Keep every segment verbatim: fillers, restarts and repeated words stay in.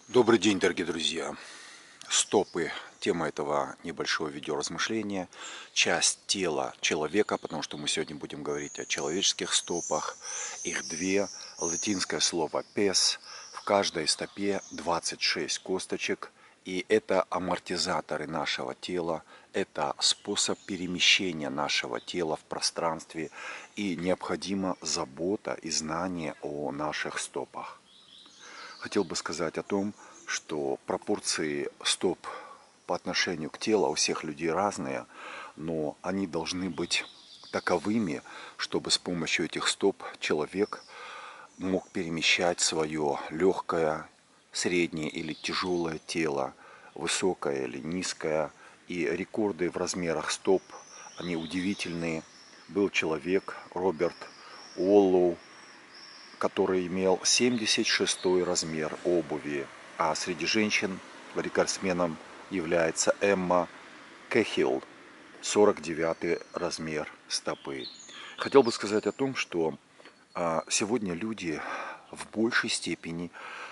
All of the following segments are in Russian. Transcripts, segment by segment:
Добрый день, дорогие друзья! Стопы. Тема этого небольшого видеоразмышления. Часть тела человека, потому что мы сегодня будем говорить о человеческих стопах. Их две. Латинское слово «пес». В каждой стопе двадцать шесть косточек. И это амортизаторы нашего тела. Это способ перемещения нашего тела в пространстве. И необходима забота и знание о наших стопах. Хотел бы сказать о том, что пропорции стоп по отношению к телу у всех людей разные, но они должны быть таковыми, чтобы с помощью этих стоп человек мог перемещать свое легкое, среднее или тяжелое тело, высокое или низкое. И рекорды в размерах стоп, они удивительные. Был человек, Роберт Уоллоу, который имел семьдесят шестой размер обуви, а среди женщин рекордсменом является Эмма Кэхилл, сорок девятый размер стопы. Хотел бы сказать о том, что сегодня люди в большей степени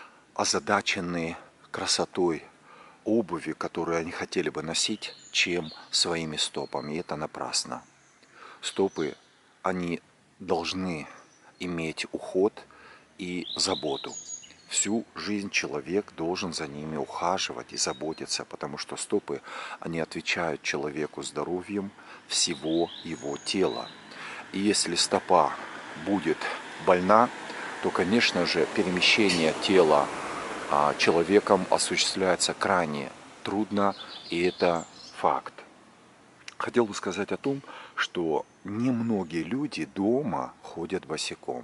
озадачены красотой обуви, которую они хотели бы носить, чем своими стопами. И это напрасно. Стопы, они должны иметь уход и заботу. Всю жизнь человек должен за ними ухаживать и заботиться, потому что стопы, они отвечают человеку здоровьем всего его тела. И если стопа будет больна, то, конечно же, перемещение тела человеком осуществляется крайне трудно, и это факт. Хотел бы сказать о том, что немногие люди дома ходят босиком.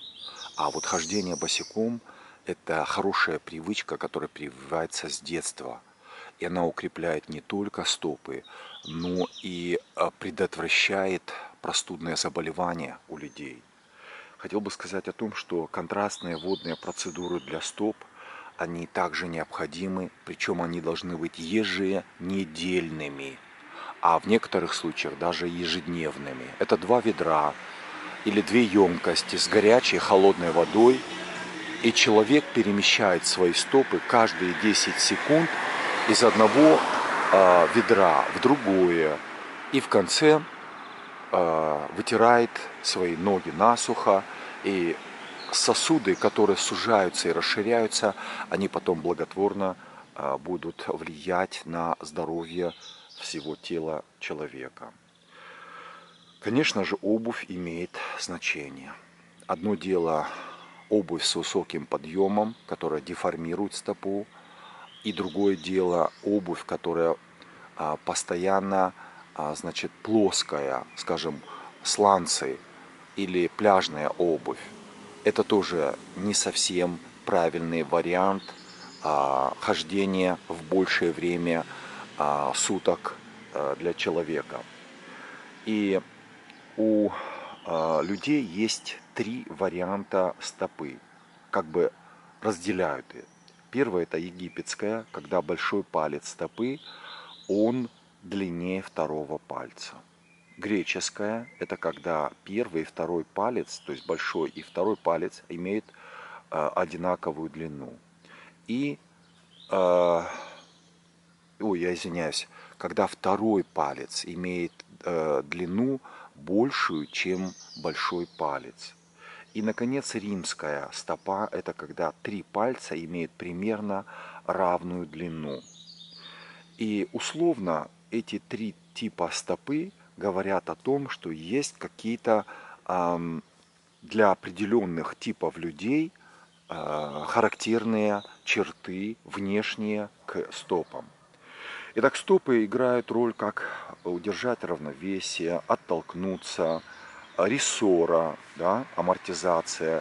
А вот хождение босиком – это хорошая привычка, которая прививается с детства. И она укрепляет не только стопы, но и предотвращает простудные заболевания у людей. Хотел бы сказать о том, что контрастные водные процедуры для стоп, они также необходимы, причем они должны быть еженедельными, а в некоторых случаях даже ежедневными. Это два ведра или две емкости с горячей холодной водой, и человек перемещает свои стопы каждые десять секунд из одного э, ведра в другое, и в конце э, вытирает свои ноги насухо, и сосуды, которые сужаются и расширяются, они потом благотворно э, будут влиять на здоровье всего тела человека. Конечно же, обувь имеет значение. Одно дело обувь с высоким подъемом, которая деформирует стопу, и другое дело обувь, которая а, постоянно, а, значит, плоская, скажем, сланцы или пляжная обувь. Это тоже не совсем правильный вариант а, хождения в большее время а, суток а, для человека. И у э, людей есть три варианта стопы, как бы разделяют их. Первое – это египетская, когда большой палец стопы, он длиннее второго пальца. Греческая – это когда первый и второй палец, то есть большой и второй палец, имеют э, одинаковую длину. И, э, ой, я извиняюсь, когда второй палец имеет э, длину большую, чем большой палец. И, наконец, римская стопа – это когда три пальца имеют примерно равную длину. И условно эти три типа стопы говорят о том, что есть какие-то э, для определенных типов людей э, характерные черты внешние к стопам. Итак, стопы играют роль как удержать равновесие, оттолкнуться, рессора, да, амортизация,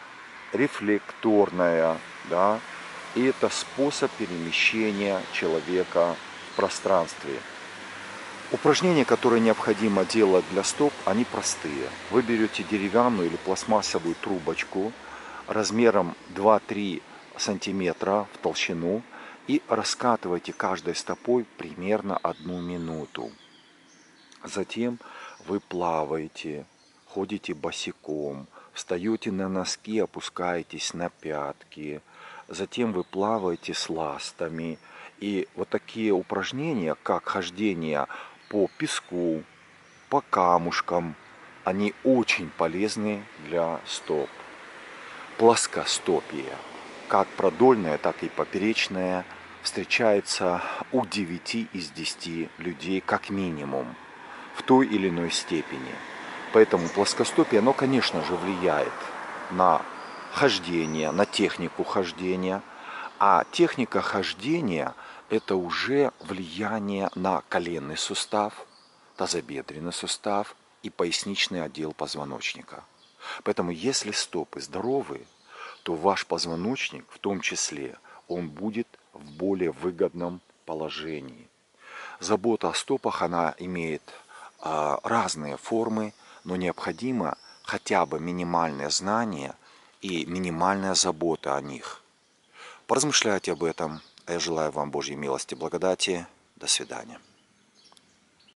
рефлекторная, да, и это способ перемещения человека в пространстве. Упражнения, которые необходимо делать для стоп, они простые. Вы берете деревянную или пластмассовую трубочку размером два-три сантиметра в толщину и раскатывайте каждой стопой примерно одну минуту. Затем вы плаваете, ходите босиком, встаете на носки, опускаетесь на пятки, затем вы плаваете с ластами. И вот такие упражнения, как хождение по песку, по камушкам, они очень полезны для стоп. Плоскостопие, как продольное, так и поперечное, встречается у девяти из десяти людей как минимум в той или иной степени. Поэтому плоскостопие, оно, конечно же, влияет на хождение, на технику хождения. А техника хождения – это уже влияние на коленный сустав, тазобедренный сустав и поясничный отдел позвоночника. Поэтому если стопы здоровы, то ваш позвоночник, в том числе, он будет в более выгодном положении. Забота о стопах, она имеет а, разные формы, но необходимо хотя бы минимальное знание и минимальная забота о них. Поразмышляйте об этом. Я желаю вам Божьей милости и благодати. До свидания.